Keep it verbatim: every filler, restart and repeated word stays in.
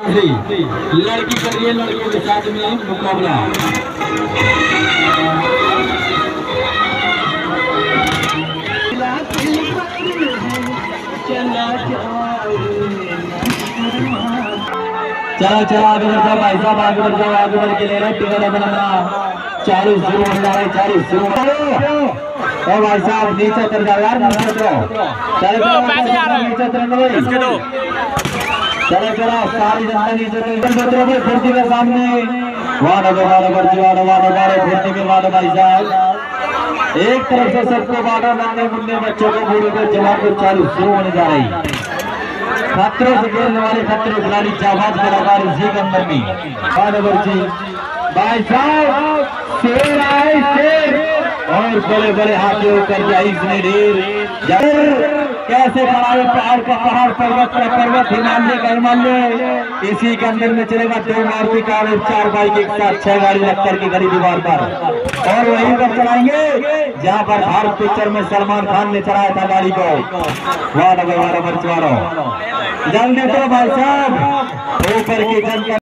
लड़की कर रही है लड़कियों के साथ में मुकाबला। चलो चलो आगे बढ़ जाओ भाई साहब, आगे बढ़ जाओ, आगे बढ़ के ले रहे टिकट अपना चालीस शुरू हो जा रहे चालीस शुरू। ओ भाई साहब नीचे उतर जाओ यार, नीचे उतरो। चलो नीचे उतरो भाई, चलो चलो सारी जनता नीचे उतरो भाई। फुर्ती के सामने वाड़ा वाड़ा बर्जी वाड़ा वाड़ा वाड़ा फुर्ती के वाड़ा भाई साहब। एक तरफ से सबको वाड़ा, नन्हे मुन्ने बच्चों को बूढ़े को जवान को चालीस शुरू होने जा रही। खतरों से खेलने वाले खतरों खिलाड़ी जाबाज कलाकार इसी के अंदर में वाड़ा बर्जी भाई साहब। शेर आए शेर और बड़े बड़े हाथों कर दिया इसने ढेर। कैसे पढ़ाई पहाड़ का पहाड़, पर्वत का पर्वत, हिमालय का हिमालय, इसी के अंदर में चलेगा। दो मारुति कार और चार बाइक एक साथ छह गाड़ी लक्कर की खड़ी दीवार पर, और वहीं पर चलाएंगे जहां पर भारत पिक्चर में सलमान खान ने चलाया था गाड़ी को। वाह वाह वाह, जल्दी तो भाई साहब ऊपर की जनता